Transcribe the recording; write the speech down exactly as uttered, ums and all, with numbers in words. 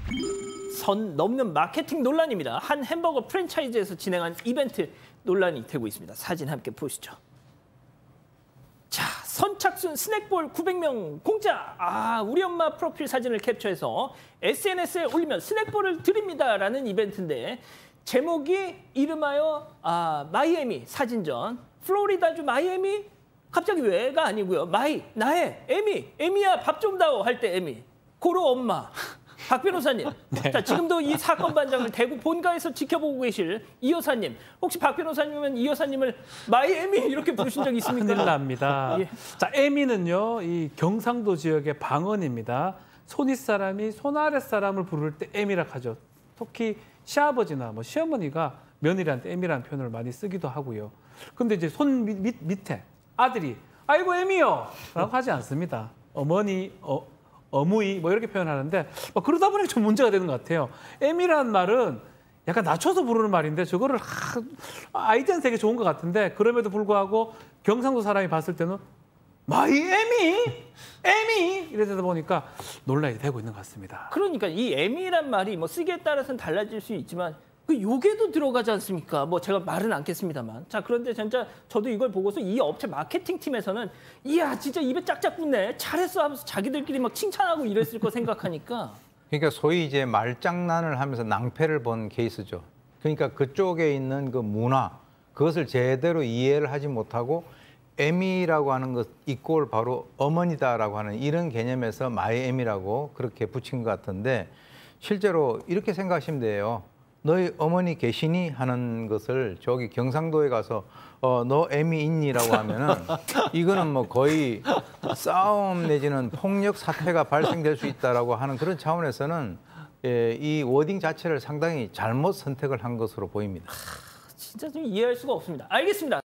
선 넘는 마케팅 논란입니다. 한 햄버거 프랜차이즈에서 진행한 이벤트 논란이 되고 있습니다. 사진 함께 보시죠. 자, 선착순 스낵볼 구백 명 공짜! 아, 우리 엄마 프로필 사진을 캡처해서 에스엔에스에 올리면 스낵볼을 드립니다라는 이벤트인데 제목이 이름하여 아, 마이애미 사진전. 플로리다주 마이애미? 갑자기 왜가 아니고요. 마이, 나의, 에미, 에미야 밥 좀 다오 할 때 에미. 고로 엄마. 박 변호사님, 네. 자, 지금도 이 사건 반장을 대구 본가에서 지켜보고 계실 이 여사님, 혹시 박 변호사님은 이 여사님을 마이애미 이렇게 부르신 적 있습니까? 큰일 납니다. 예. 자, 에미는요, 이 경상도 지역의 방언입니다. 손윗 사람이 손 아랫 사람을 부를 때 에미라 하죠. 특히 시아버지나 뭐 시어머니가 며느리한테 에미라는 표현을 많이 쓰기도 하고요. 근데 이제 손 밑, 밑, 밑에 아들이 아이고 에미요 라고 하지 않습니다. 어머니, 어, 어무이 뭐 이렇게 표현하는데 뭐 그러다 보니 좀 문제가 되는 것 같아요. 에미라는 말은 약간 낮춰서 부르는 말인데 저거를 하, 아이디어는 되게 좋은 것 같은데 그럼에도 불구하고 경상도 사람이 봤을 때는 마이 에미? 에미? 이러다 보니까 논란이 되고 있는 것 같습니다. 그러니까 이 에미란 말이 뭐 쓰기에 따라서는 달라질 수 있지만 그 요게도 들어가지 않습니까? 뭐 제가 말은 않겠습니다만. 자, 그런데 진짜 저도 이걸 보고서 이 업체 마케팅 팀에서는 이야 진짜 입에 짝짝 붙네. 잘했어 하면서 자기들끼리 막 칭찬하고 이랬을 거 생각하니까. 그러니까 소위 이제 말장난을 하면서 낭패를 본 케이스죠. 그러니까 그쪽에 있는 그 문화, 그것을 제대로 이해를 하지 못하고 에미라고 하는 것 이꼴 바로 어머니다라고 하는 이런 개념에서 마이애미라고 그렇게 붙인 것 같은데 실제로 이렇게 생각하시면 돼요. 너희 어머니 계시니? 하는 것을 저기 경상도에 가서 어, 너 애미 있니?라고 하면은 이거는 뭐 거의 싸움 내지는 폭력 사태가 발생될 수 있다라고 하는 그런 차원에서는 예, 이 워딩 자체를 상당히 잘못 선택을 한 것으로 보입니다. 진짜 좀 이해할 수가 없습니다. 알겠습니다.